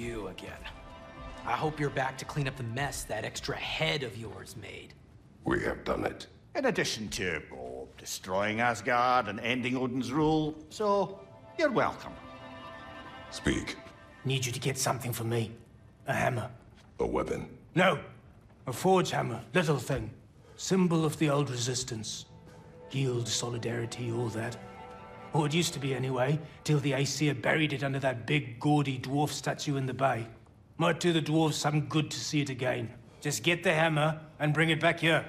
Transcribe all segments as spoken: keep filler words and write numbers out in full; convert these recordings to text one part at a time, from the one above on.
you again. I hope you're back to clean up the mess that extra head of yours made. We have done it. In addition to, oh, destroying Asgard and ending Odin's rule, so you're welcome. Speak. Need you to get something for me. A hammer. A weapon. No! A forge hammer. Little thing. Symbol of the old resistance. Guild, solidarity, all that. Or it used to be anyway, till the Aesir buried it under that big, gaudy dwarf statue in the bay. Might do the dwarves some good to see it again. Just get the hammer and bring it back here.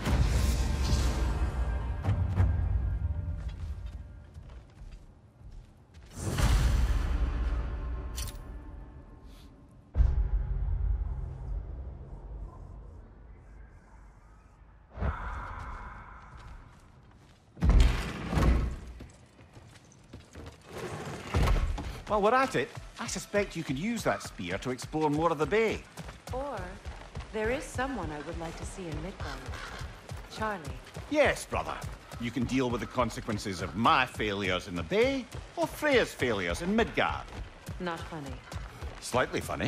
While we're at it, I suspect you could use that spear to explore more of the bay. Or, there is someone I would like to see in Midgard. Charlie. Yes, brother. You can deal with the consequences of my failures in the bay, or Freya's failures in Midgard. Not funny. Slightly funny.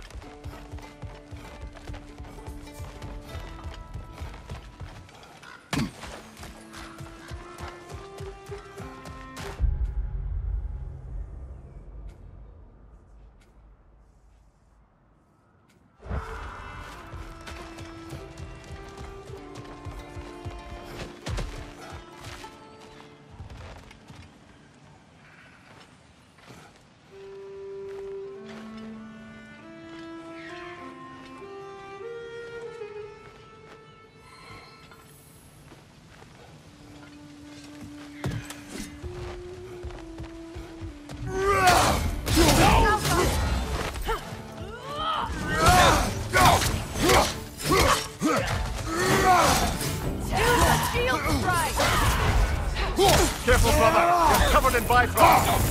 Careful, brother! You're covered in bifrost!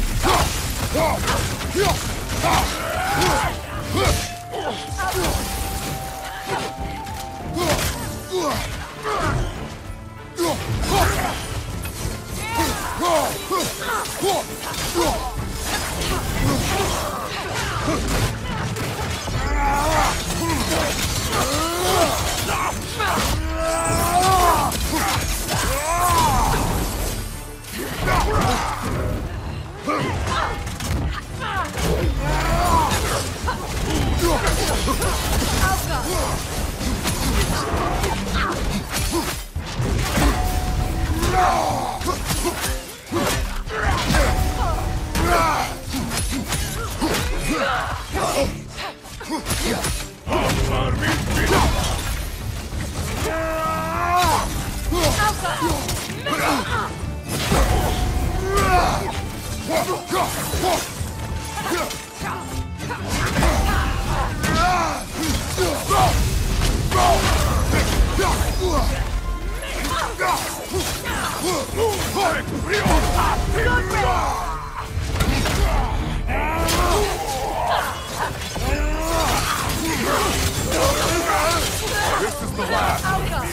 This is the last.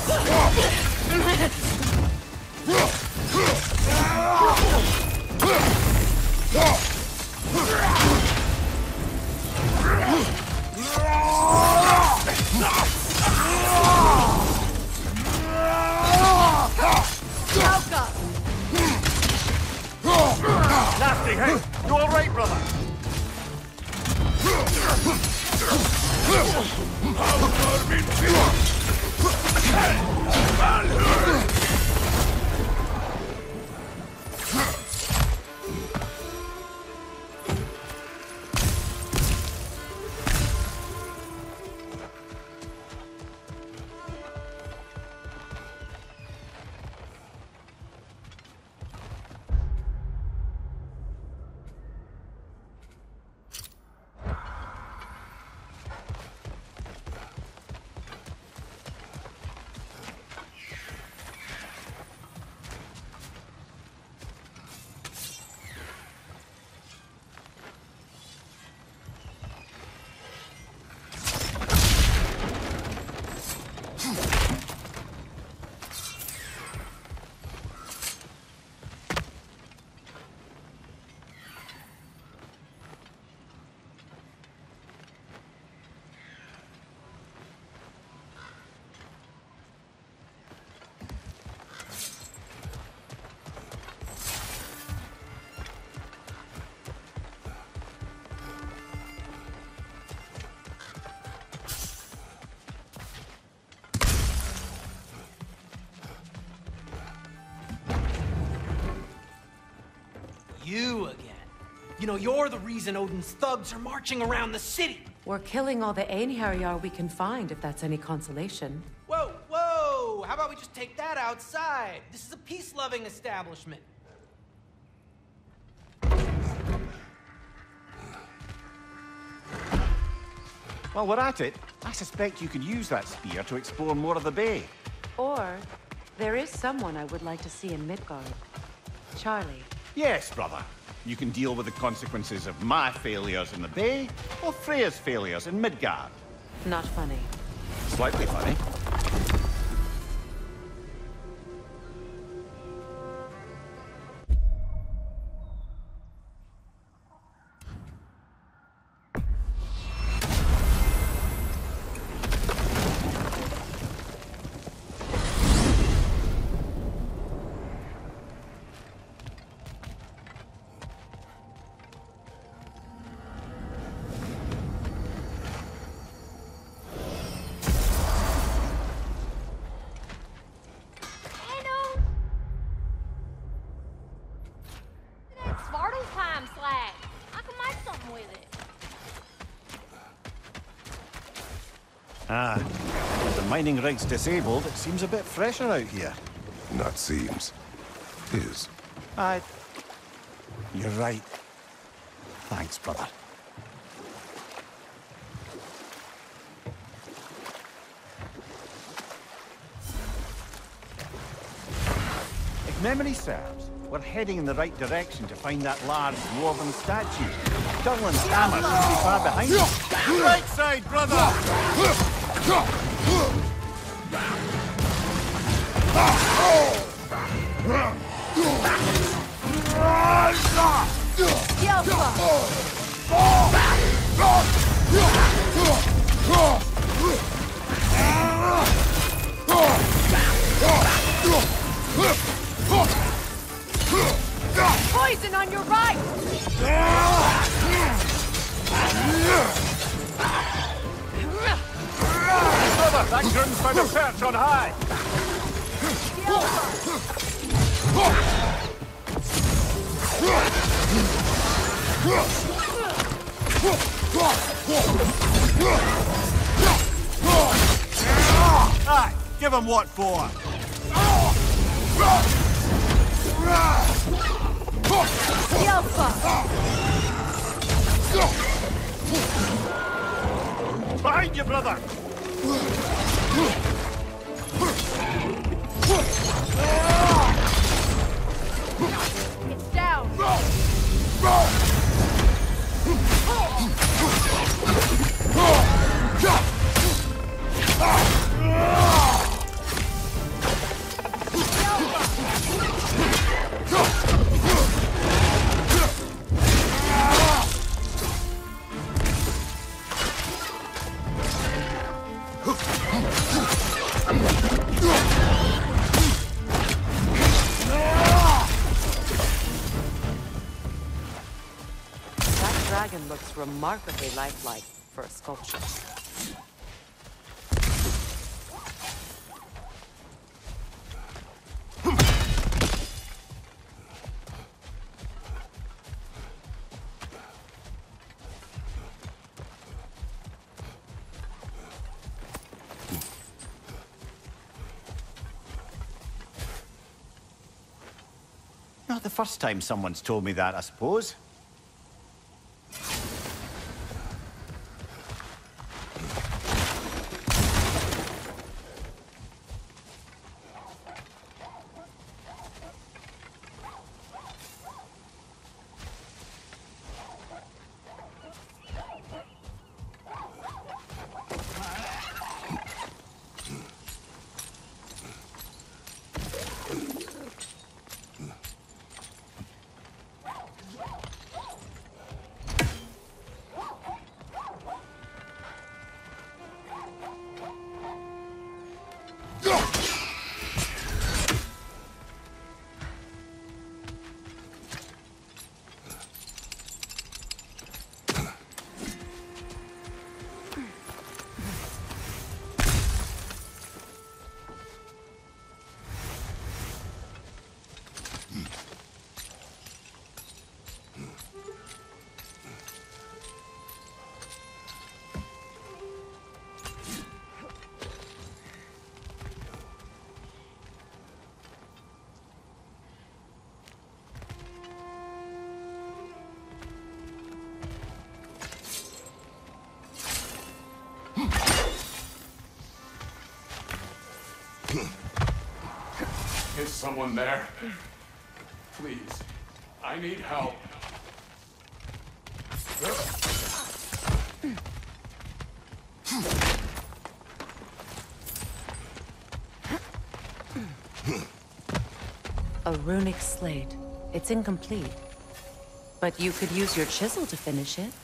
Nasty, hey? You all right, brother? You again. You know, you're the reason Odin's thugs are marching around the city. We're killing all the Einherjar we can find, if that's any consolation. Whoa, whoa! How about we just take that outside? This is a peace-loving establishment. While we're at it, I suspect you could use that spear to explore more of the bay. Or, there is someone I would like to see in Midgard. Charlie. Yes, brother. You can deal with the consequences of my failures in the bay, or Freya's failures in Midgard. Not funny. Slightly funny. Ah, with the mining rig's disabled, it seems a bit fresher out here. Not seems. Is. Aye. You're right. Thanks, brother. If memory serves, we're heading in the right direction to find that large dwarven statue. Durlin's hammer shouldn't be far behind us. Right side, brother! Poison on your right! Brother, that grun's found a perch on high! Aye, give him what for! Behind you, brother! It's down! That dragon looks remarkably lifelike for a sculpture. Not the first time someone's told me that, I suppose. someone there? Please. I need help. A runic slate. It's incomplete. But you could use your chisel to finish it.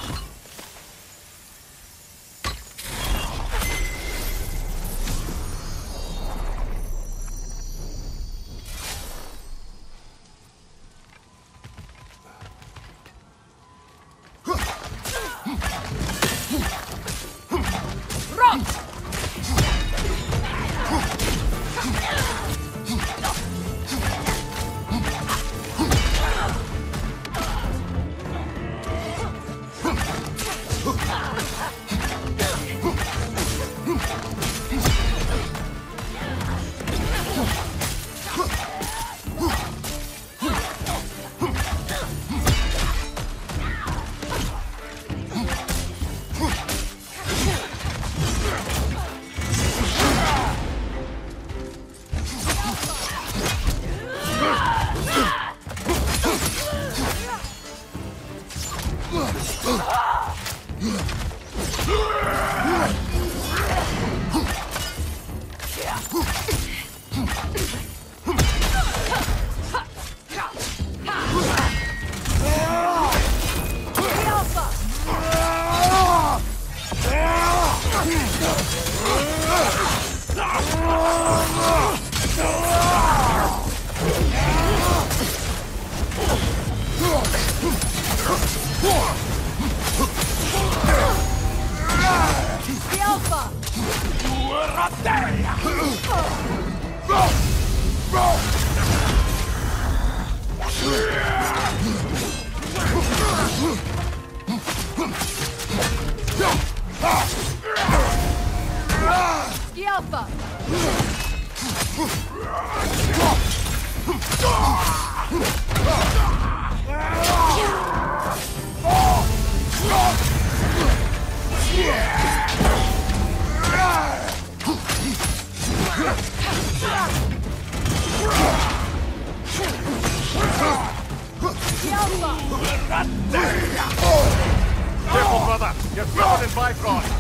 Careful, brother! You're covered in Bifrost!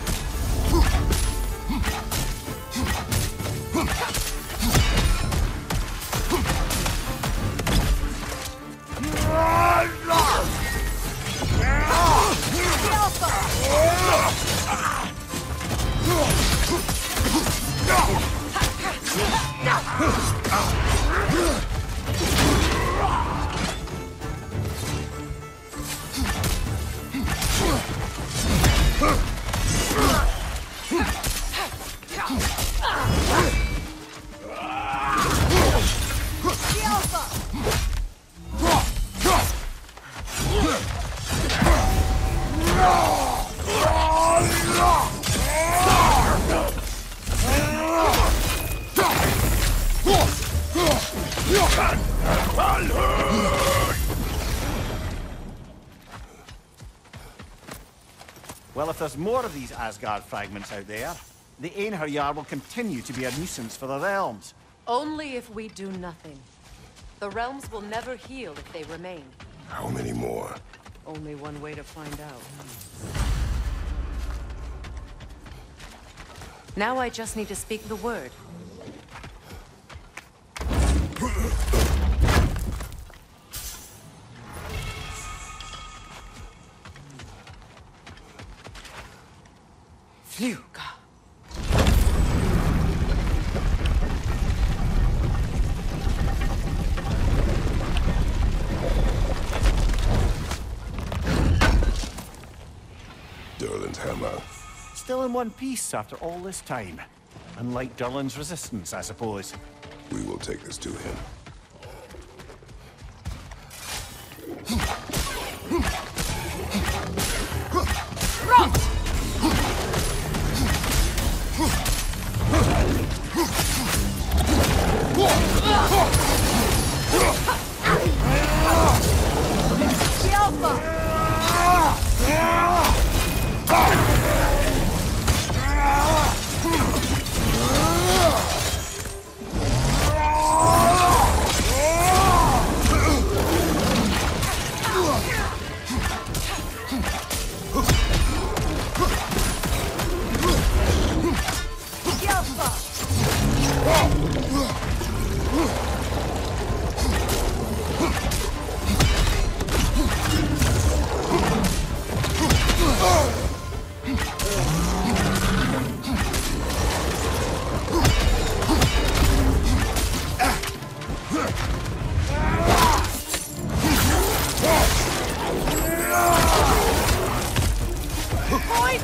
Well, if there's more of these Asgard fragments out there, the Einherjar will continue to be a nuisance for the realms. Only if we do nothing. The realms will never heal if they remain. How many more? Only one way to find out. Now I just need to speak the word. Fluga. Durlin's hammer. Still in one piece after all this time. Unlike Durlin's resistance, I suppose. We will take this to him. Ah!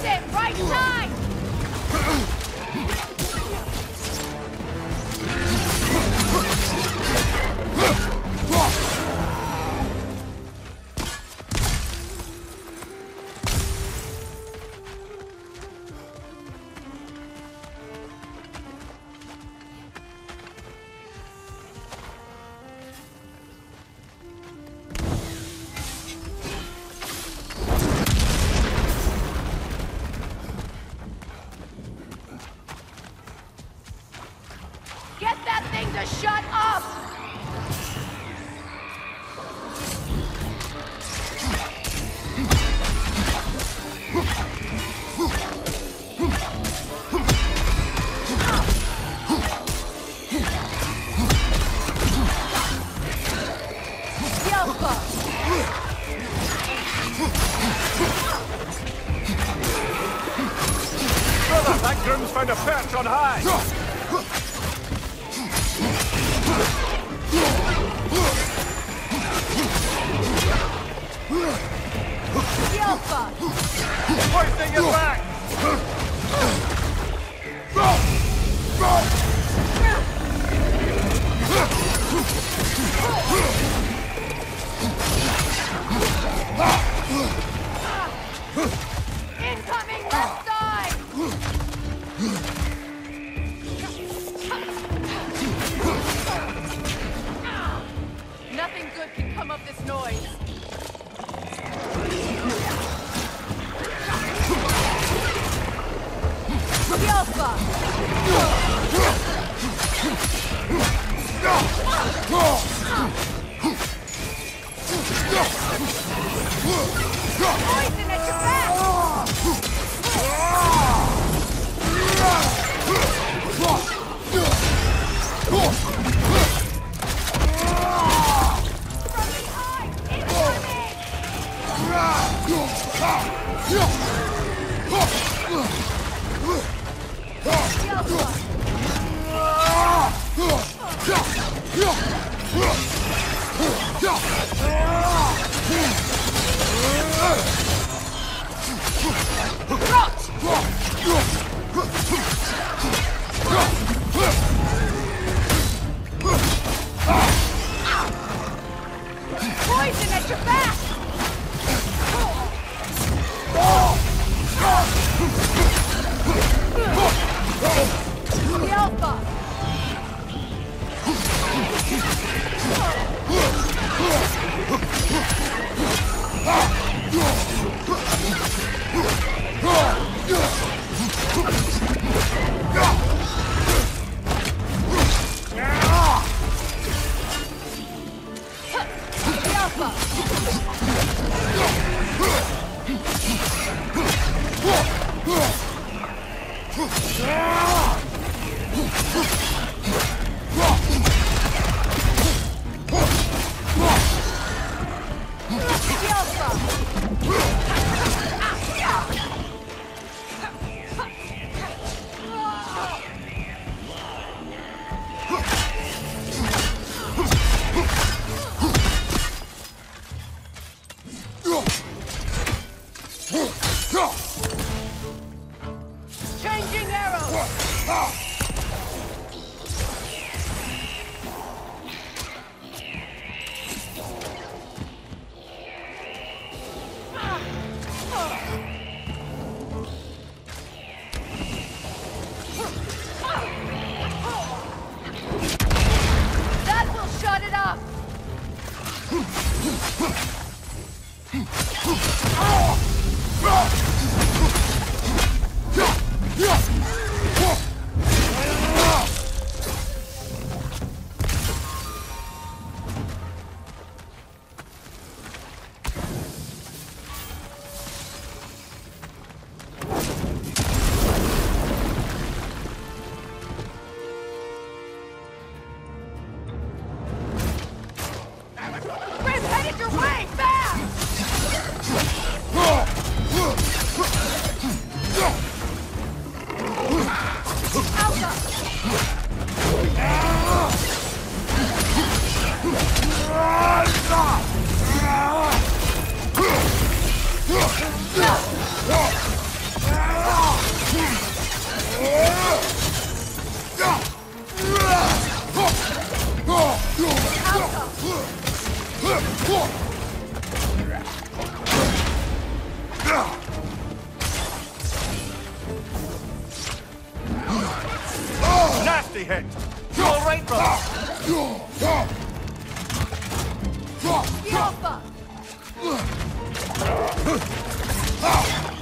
it! Right side! Get that thing to shut up! Brother, that groom's found a perch on high! Hoisting it back! Incoming left side! Nothing good can come of this noise. Alpha! Poison at your back! From behind! Poison at your back! The Alpha! Changing arrows! That will shut it up! Oh!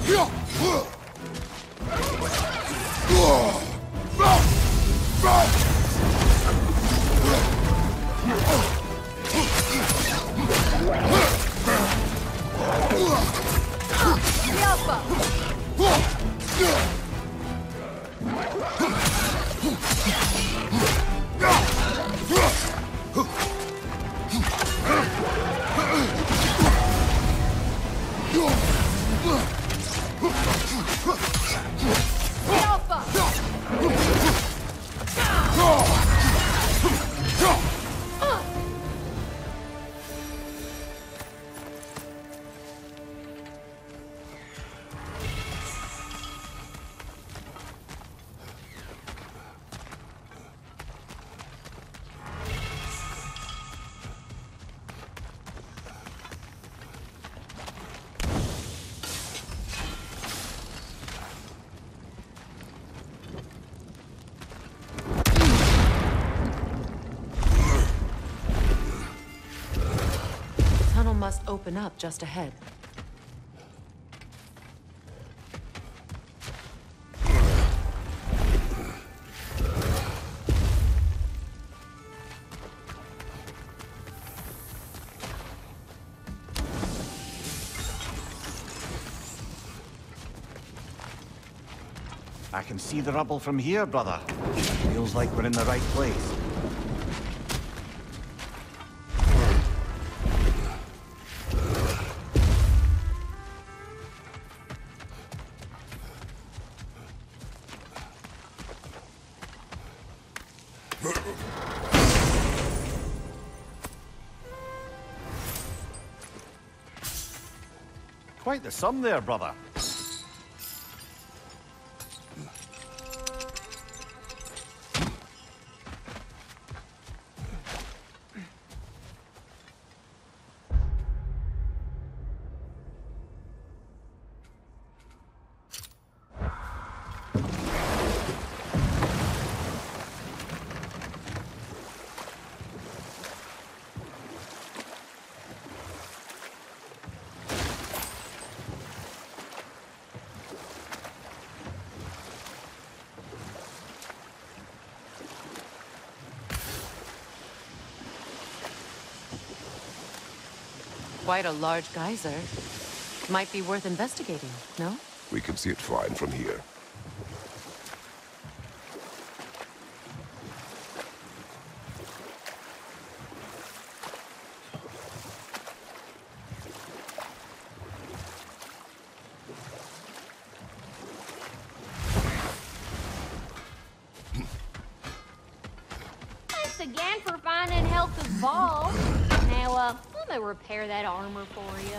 Must open up just ahead. I can see the rubble from here, brother. Feels like we're in the right place. Quite the sum there, brother. Quite a large geyser. Might be worth investigating, no? We can see it fine from here. Thanks again for finding Helka's ball. Now, uh, let me repair that armor for you.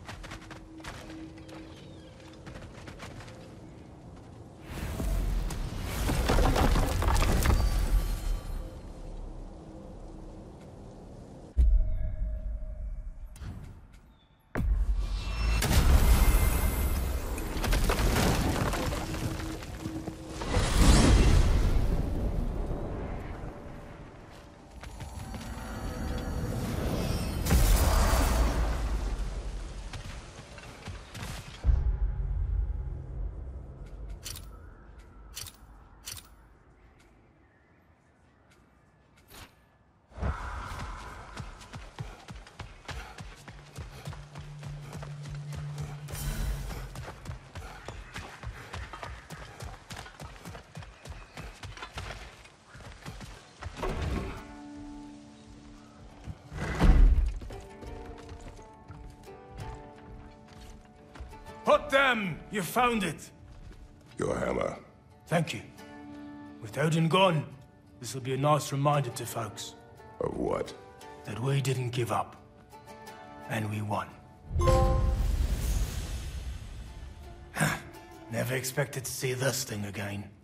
Hot damn! You found it! Your hammer. Thank you. With Odin gone, this will be a nice reminder to folks. Of what? That we didn't give up. And we won. Never expected to see this thing again.